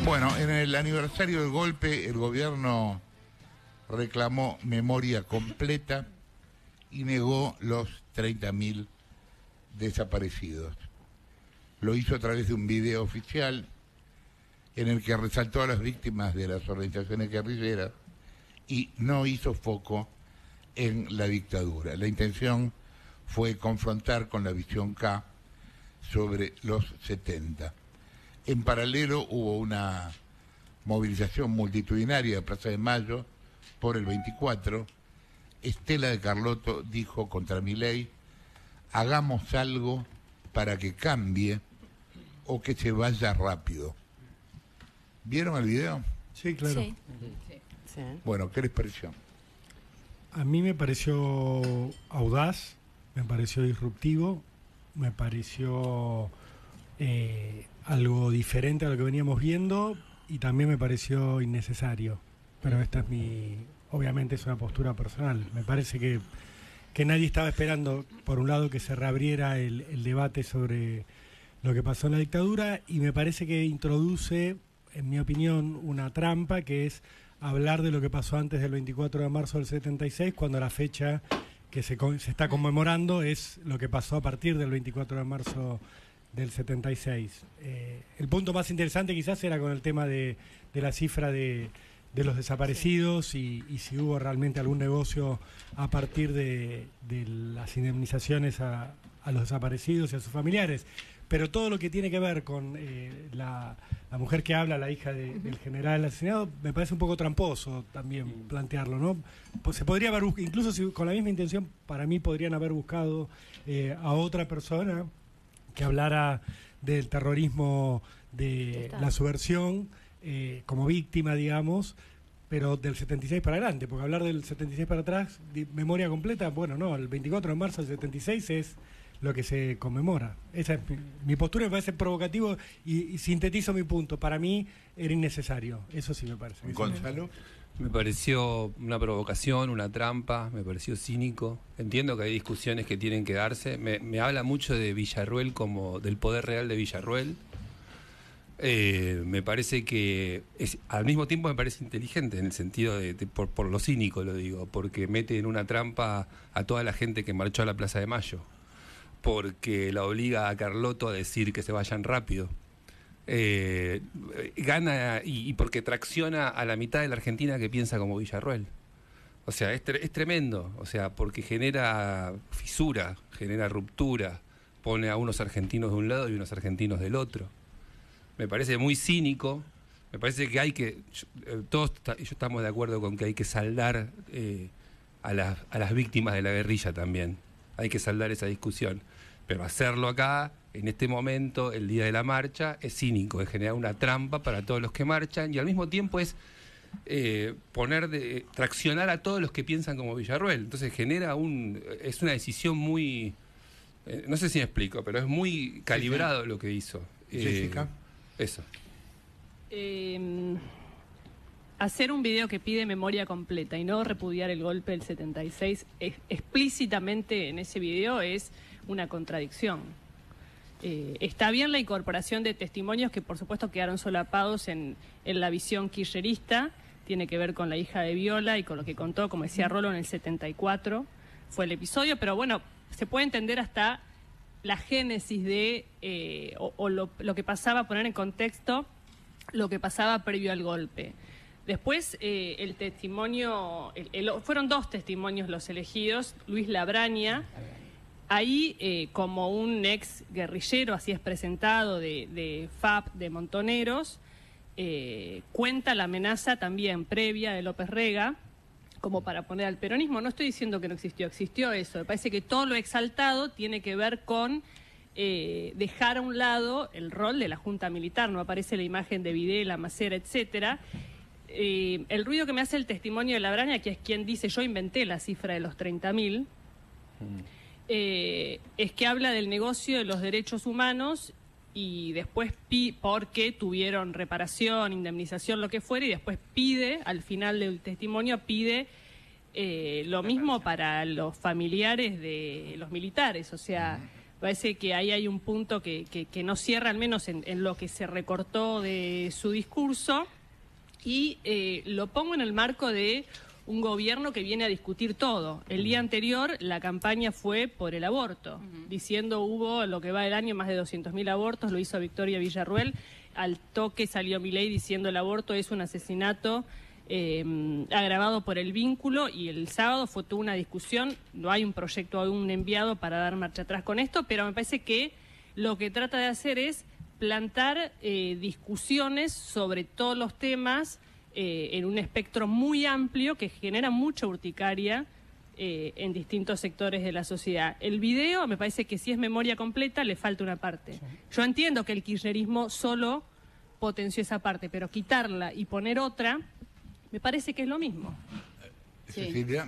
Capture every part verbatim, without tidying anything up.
Bueno, en el aniversario del golpe, el gobierno reclamó memoria completa y negó los treinta mil desaparecidos. Lo hizo a través de un video oficial en el que resaltó a las víctimas de las organizaciones guerrilleras y no hizo foco en la dictadura. La intención fue confrontar con la visión K sobre los setenta. En paralelo hubo una movilización multitudinaria de Plaza de Mayo por el veinticuatro. Estela de Carlotto dijo contra Milei: hagamos algo para que cambie o que se vaya rápido. ¿Vieron el video? Sí, claro. Sí. Sí. Bueno, ¿qué les pareció? A mí me pareció audaz, me pareció disruptivo, me pareció eh, algo diferente a lo que veníamos viendo y también me pareció innecesario. Pero esta es mi... Obviamente es una postura personal. Me parece que, que nadie estaba esperando, por un lado, que se reabriera el, el debate sobre lo que pasó en la dictadura, y me parece que introduce, en mi opinión, una trampa, que es hablar de lo que pasó antes del veinticuatro de marzo del setenta y seis, cuando la fecha que se, se está conmemorando es lo que pasó a partir del veinticuatro de marzo del setenta y seis. Eh, el punto más interesante quizás era con el tema de, de la cifra de, de los desaparecidos y, y si hubo realmente algún negocio a partir de, de las indemnizaciones a, a los desaparecidos y a sus familiares. Pero todo lo que tiene que ver con eh, la, la mujer que habla, la hija de, del general asesinado, me parece un poco tramposo también plantearlo, ¿no? Pues se podría haber, incluso si, con la misma intención, para mí podrían haber buscado eh, a otra persona que hablara del terrorismo, de la subversión, eh, como víctima, digamos, pero del setenta y seis para adelante, porque hablar del setenta y seis para atrás, de memoria completa, bueno, no, el veinticuatro de marzo del setenta y seis es lo que se conmemora. Esa es mi, mi postura, me parece provocativo y, y sintetizo mi punto. Para mí era innecesario, eso sí me parece. Gonzalo. Me pareció una provocación, una trampa, me pareció cínico. Entiendo que hay discusiones que tienen que darse. Me, me habla mucho de Villarruel, como del poder real de Villarruel. Eh, me parece que es, al mismo tiempo me parece inteligente, en el sentido de, de por, por lo cínico lo digo, porque mete en una trampa a toda la gente que marchó a la Plaza de Mayo, porque la obliga a Carlotto a decir que se vayan rápido. Eh, gana y, y porque tracciona a la mitad de la Argentina que piensa como Villarruel. O sea, es, tre es tremendo, o sea, porque genera fisura, genera ruptura, pone a unos argentinos de un lado y unos argentinos del otro. Me parece muy cínico, me parece que hay que, todos y yo estamos de acuerdo con que hay que saldar eh, a, las, a las víctimas de la guerrilla también, hay que saldar esa discusión, pero hacerlo acá, en este momento, el día de la marcha, es cínico, es generar una trampa para todos los que marchan y al mismo tiempo es eh, poner de, traccionar a todos los que piensan como Villarruel. Entonces genera un, es una decisión muy, eh, no sé si me explico, pero es muy calibrado sí, sí. lo que hizo. Jessica. Eh, eso. Eh, hacer un video que pide memoria completa y no repudiar el golpe del setenta y seis es, explícitamente en ese video es una contradicción. Eh, está bien la incorporación de testimonios que por supuesto quedaron solapados en, en la visión kirchnerista, tiene que ver con la hija de Viola y con lo que contó, como decía Rolo, en el setenta y cuatro fue el episodio, pero bueno, se puede entender hasta la génesis de, eh, o, o lo, lo que pasaba, poner en contexto lo que pasaba previo al golpe. Después eh, el testimonio, el, el, fueron dos testimonios los elegidos, Luis Labraña, ahí, eh, como un ex guerrillero, así es presentado, de, de F A P, de Montoneros, eh, cuenta la amenaza también previa de López Rega, como para poner al peronismo. No estoy diciendo que no existió, existió eso. Me parece que todo lo exaltado tiene que ver con eh, dejar a un lado el rol de la Junta Militar. No aparece la imagen de Videla, Macera, etcétera. Eh, el ruido que me hace el testimonio de Labraña, que es quien dice, yo inventé la cifra de los treinta mil, mm. Eh, es que habla del negocio de los derechos humanos y después pi porque tuvieron reparación, indemnización, lo que fuera, y después pide, al final del testimonio, pide eh, lo mismo para los familiares de los militares. O sea, parece que ahí hay un punto que, que, que no cierra, al menos en, en lo que se recortó de su discurso, y eh, lo pongo en el marco de un gobierno que viene a discutir todo. El día anterior la campaña fue por el aborto, uh-huh. diciendo hubo lo que va del año más de doscientos mil abortos, lo hizo Victoria Villarruel, al toque salió Milei diciendo el aborto es un asesinato eh, agravado por el vínculo, y el sábado fue toda una discusión, no hay un proyecto aún enviado para dar marcha atrás con esto, pero me parece que lo que trata de hacer es plantar eh, discusiones sobre todos los temas eh, en un espectro muy amplio que genera mucha urticaria eh, en distintos sectores de la sociedad. El video, me parece que si es memoria completa, le falta una parte. Yo entiendo que el kirchnerismo solo potenció esa parte, pero quitarla y poner otra, me parece que es lo mismo. Sí. Cecilia.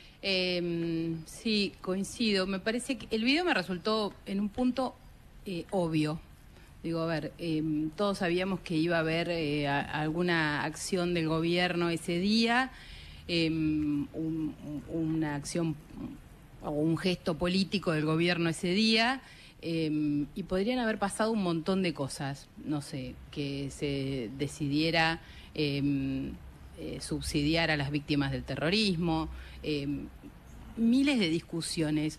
Eh, sí, coincido. Me parece que el video me resultó en un punto eh, obvio. Digo, a ver, eh, todos sabíamos que iba a haber eh, a, alguna acción del gobierno ese día, eh, un, una acción o un gesto político del gobierno ese día, eh, y podrían haber pasado un montón de cosas. No sé, que se decidiera eh, eh, subsidiar a las víctimas del terrorismo, eh, miles de discusiones,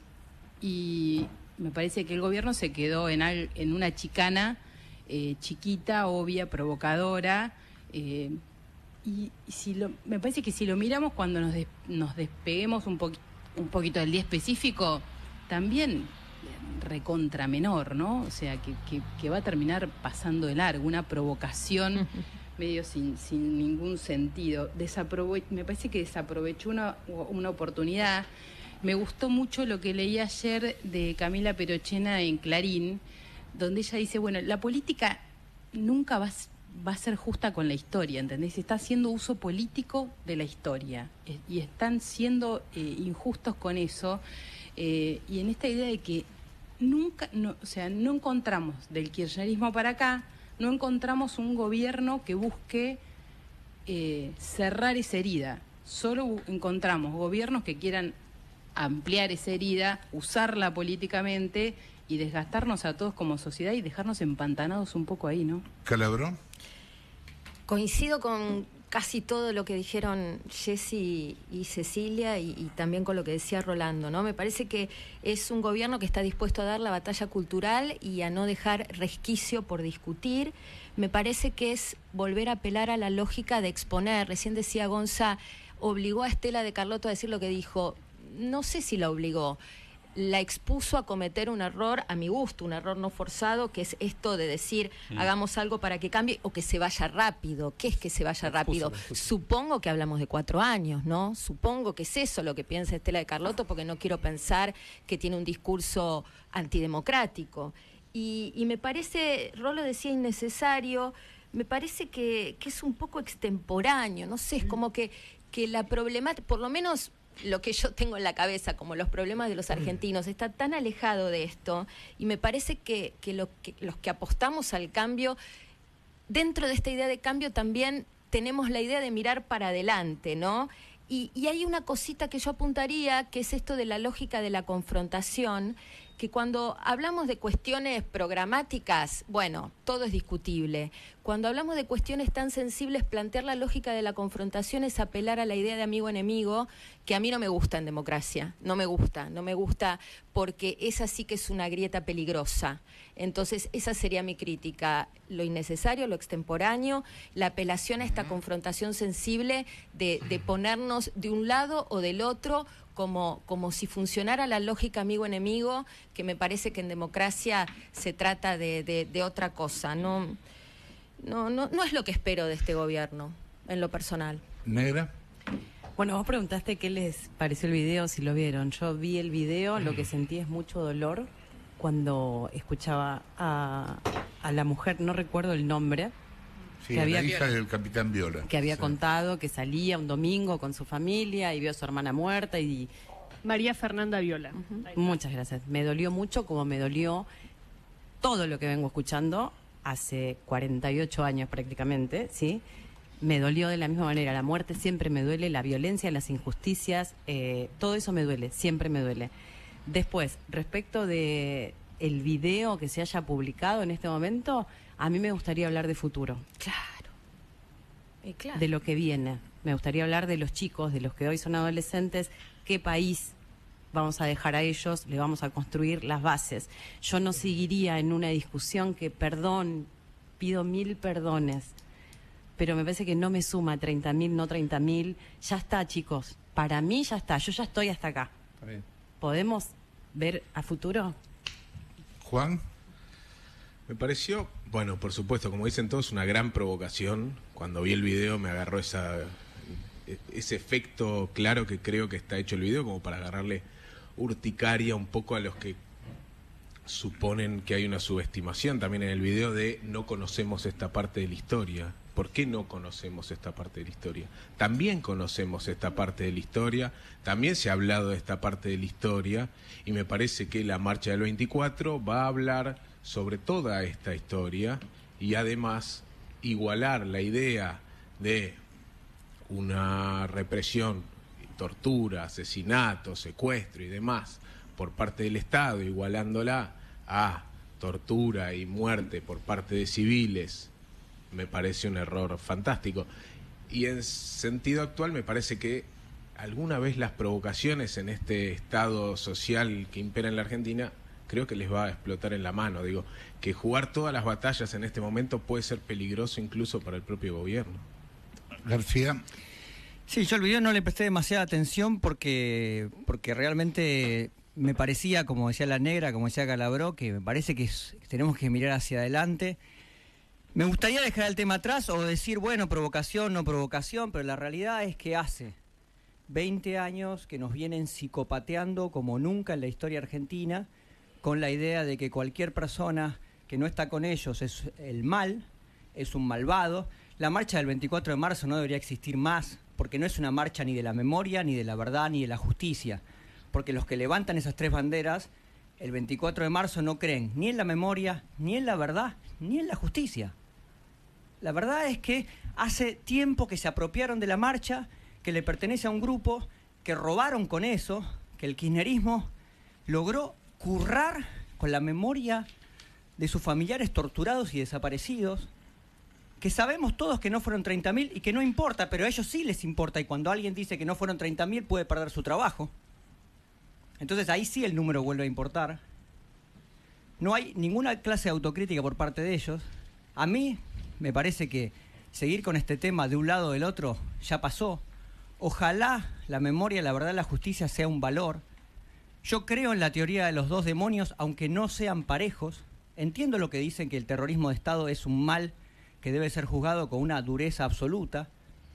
y me parece que el gobierno se quedó en, al, en una chicana eh, chiquita, obvia, provocadora, eh, y, y si lo, me parece que si lo miramos cuando nos, des, nos despeguemos un, po, un poquito del día específico, también recontra menor, ¿no? O sea, que, que, que va a terminar pasando de largo, una provocación medio sin, sin ningún sentido. Desaprove, me parece que desaprovechó una, una oportunidad. Me gustó mucho lo que leí ayer de Camila Perochena en Clarín, donde ella dice, bueno, la política nunca va, va a ser justa con la historia, ¿entendés? Está haciendo uso político de la historia y están siendo eh, injustos con eso, eh, y en esta idea de que nunca, no, o sea, no encontramos del kirchnerismo para acá, no encontramos un gobierno que busque eh, cerrar esa herida, solo encontramos gobiernos que quieran ampliar esa herida, usarla políticamente y desgastarnos a todos como sociedad y dejarnos empantanados un poco ahí, ¿no? Calabró. Coincido con casi todo lo que dijeron Jessy y Cecilia, y, y también con lo que decía Rolando, ¿no? Me parece que es un gobierno que está dispuesto a dar la batalla cultural y a no dejar resquicio por discutir. Me parece que es volver a apelar a la lógica de exponer. Recién decía Gonza, obligó a Estela de Carlotto a decir lo que dijo. No sé si la obligó, la expuso a cometer un error, a mi gusto, un error no forzado, que es esto de decir, mm. hagamos algo para que cambie o que se vaya rápido. ¿Qué es que se vaya rápido? Supongo que hablamos de cuatro años, ¿no? Supongo que es eso lo que piensa Estela de Carlotto, porque no quiero pensar que tiene un discurso antidemocrático. Y, y me parece, Rolo decía innecesario, me parece que, que es un poco extemporáneo, no sé, es como que, que la problemática, por lo menos lo que yo tengo en la cabeza, como los problemas de los argentinos, está tan alejado de esto, y me parece que, que, lo que los que apostamos al cambio, dentro de esta idea de cambio también tenemos la idea de mirar para adelante, ¿no? Y, y hay una cosita que yo apuntaría, que es esto de la lógica de la confrontación, que cuando hablamos de cuestiones programáticas, bueno, todo es discutible. Cuando hablamos de cuestiones tan sensibles, plantear la lógica de la confrontación es apelar a la idea de amigo-enemigo, que a mí no me gusta en democracia, no me gusta, no me gusta porque esa sí que es una grieta peligrosa. Entonces, esa sería mi crítica, lo innecesario, lo extemporáneo, la apelación a esta confrontación sensible de, de ponernos de un lado o del otro, como, como si funcionara la lógica amigo-enemigo, que me parece que en democracia se trata de, de, de otra cosa. No, no, no, no es lo que espero de este gobierno, en lo personal. ¿Negra? Bueno, vos preguntaste qué les pareció el video, si lo vieron. Yo vi el video, lo que sentí es mucho dolor cuando escuchaba a, a la mujer, no recuerdo el nombre, sí, que había, la hija del capitán Viola, que había sí. contado que salía un domingo con su familia y vio a su hermana muerta y... María Fernanda Viola. Uh-huh. Muchas gracias. Me dolió mucho, como me dolió todo lo que vengo escuchando hace cuarenta y ocho años prácticamente, ¿sí? Me dolió de la misma manera. La muerte siempre me duele, la violencia, las injusticias, eh, todo eso me duele, siempre me duele. Después, respecto de el video que se haya publicado en este momento, a mí me gustaría hablar de futuro. Claro. Y claro. De lo que viene. Me gustaría hablar de los chicos, de los que hoy son adolescentes, qué país vamos a dejar a ellos, le vamos a construir las bases. Yo no seguiría en una discusión que, perdón, pido mil perdones, pero me parece que no me suma treinta mil, no treinta mil. Ya está, chicos. Para mí ya está. Yo ya estoy hasta acá. Está bien. ¿Podemos ver a futuro? Juan. Me pareció, bueno, por supuesto, como dicen todos, una gran provocación. Cuando vi el video me agarró esa, ese efecto claro que creo que está hecho el video, como para agarrarle urticaria un poco a los que suponen que hay una subestimación también en el video de no conocemos esta parte de la historia. ¿Por qué no conocemos esta parte de la historia? También conocemos esta parte de la historia, también se ha hablado de esta parte de la historia, y me parece que la marcha del veinticuatro va a hablar sobre toda esta historia y además igualar la idea de una represión, tortura, asesinato, secuestro y demás por parte del Estado, igualándola a tortura y muerte por parte de civiles, me parece un error fantástico. Y en sentido actual me parece que alguna vez las provocaciones en este estado social que impera en la Argentina, creo que les va a explotar en la mano. Digo, que jugar todas las batallas en este momento puede ser peligroso incluso para el propio gobierno. García. Sí, yo al video no le presté demasiada atención porque, porque realmente me parecía, como decía la negra, como decía Calabró, que me parece que es, tenemos que mirar hacia adelante. Me gustaría dejar el tema atrás o decir, bueno, provocación, no provocación, pero la realidad es que hace veinte años que nos vienen psicopateando como nunca en la historia argentina, con la idea de que cualquier persona que no está con ellos es el mal, es un malvado. La marcha del veinticuatro de marzo no debería existir más, porque no es una marcha ni de la memoria, ni de la verdad, ni de la justicia. Porque los que levantan esas tres banderas, el veinticuatro de marzo no creen ni en la memoria, ni en la verdad, ni en la justicia. La verdad es que hace tiempo que se apropiaron de la marcha, que le pertenece a un grupo, que robaron con eso, que el kirchnerismo logró currar con la memoria de sus familiares torturados y desaparecidos, que sabemos todos que no fueron treinta mil y que no importa, pero a ellos sí les importa, y cuando alguien dice que no fueron treinta mil puede perder su trabajo. Entonces ahí sí el número vuelve a importar. No hay ninguna clase de autocrítica por parte de ellos. A mí me parece que seguir con este tema de un lado o del otro ya pasó. Ojalá la memoria, la verdad, la justicia sea un valor. Yo creo en la teoría de los dos demonios, aunque no sean parejos. Entiendo lo que dicen, que el terrorismo de Estado es un mal que debe ser juzgado con una dureza absoluta.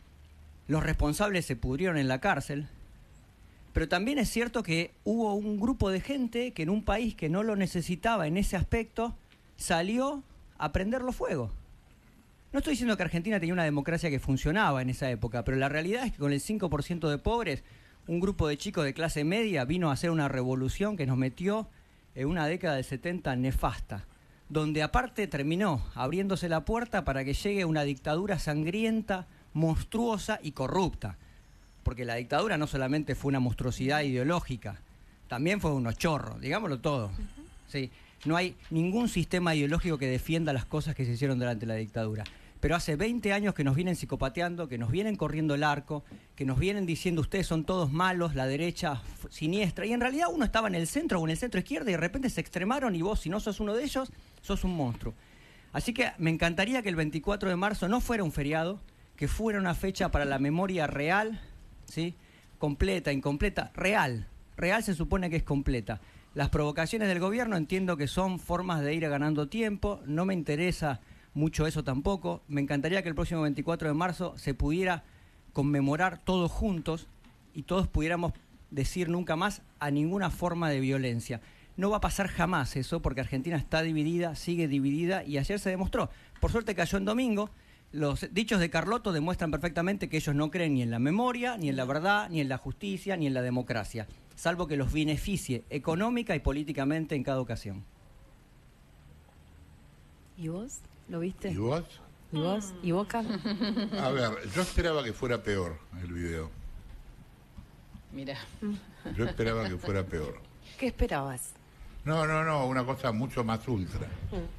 Los responsables se pudrieron en la cárcel. Pero también es cierto que hubo un grupo de gente que en un país que no lo necesitaba en ese aspecto, salió a prenderlo fuego. No estoy diciendo que Argentina tenía una democracia que funcionaba en esa época, pero la realidad es que con el cinco por ciento de pobres, un grupo de chicos de clase media vino a hacer una revolución que nos metió en una década del setenta nefasta, donde aparte terminó abriéndose la puerta para que llegue una dictadura sangrienta, monstruosa y corrupta. Porque la dictadura no solamente fue una monstruosidad ideológica, también fue unos chorros, digámoslo todo. Sí, no hay ningún sistema ideológico que defienda las cosas que se hicieron durante la dictadura. Pero hace veinte años que nos vienen psicopateando, que nos vienen corriendo el arco, que nos vienen diciendo ustedes son todos malos, la derecha siniestra, y en realidad uno estaba en el centro o en el centro izquierda y de repente se extremaron y vos, si no sos uno de ellos, sos un monstruo. Así que me encantaría que el veinticuatro de marzo no fuera un feriado, que fuera una fecha para la memoria real, ¿sí? Completa, incompleta, real. Real se supone que es completa. Las provocaciones del gobierno entiendo que son formas de ir ganando tiempo, no me interesa mucho eso tampoco. Me encantaría que el próximo veinticuatro de marzo se pudiera conmemorar todos juntos y todos pudiéramos decir nunca más a ninguna forma de violencia. No va a pasar jamás eso, porque Argentina está dividida, sigue dividida, y ayer se demostró. Por suerte cayó en domingo. Los dichos de Carlotto demuestran perfectamente que ellos no creen ni en la memoria, ni en la verdad, ni en la justicia, ni en la democracia, salvo que los beneficie económica y políticamente en cada ocasión. ¿Y vos? ¿Lo viste? ¿Y vos? ¿Y vos? ¿Y Boca? A ver, yo esperaba que fuera peor el video. Mira. Yo esperaba que fuera peor. ¿Qué esperabas? No, no, no, una cosa mucho más ultra.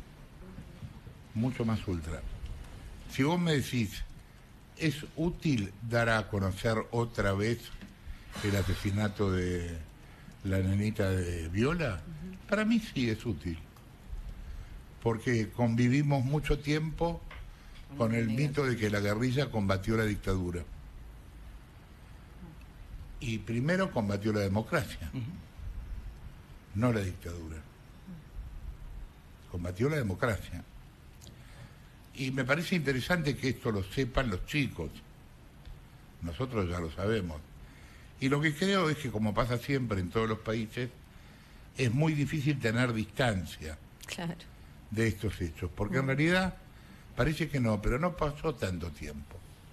Mucho más ultra. Si vos me decís, ¿es útil dar a conocer otra vez el asesinato de la nenita de Viola? Uh-huh. Para mí sí es útil. Porque convivimos mucho tiempo con el mito de que la guerrilla combatió la dictadura. Y primero combatió la democracia, uh-huh. no la dictadura. Combatió la democracia. Y me parece interesante que esto lo sepan los chicos. Nosotros ya lo sabemos. Y lo que creo es que, como pasa siempre en todos los países, es muy difícil tener distancia claro. de estos hechos. Porque uh-huh. en realidad parece que no, pero no pasó tanto tiempo.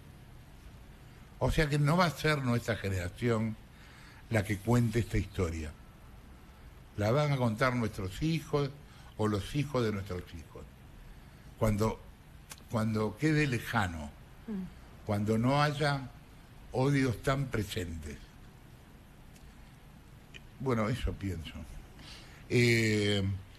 O sea que no va a ser nuestra generación la que cuente esta historia. La van a contar nuestros hijos o los hijos de nuestros hijos. Cuando, cuando quede lejano, mm. cuando no haya odios tan presentes. Bueno, eso pienso. Eh,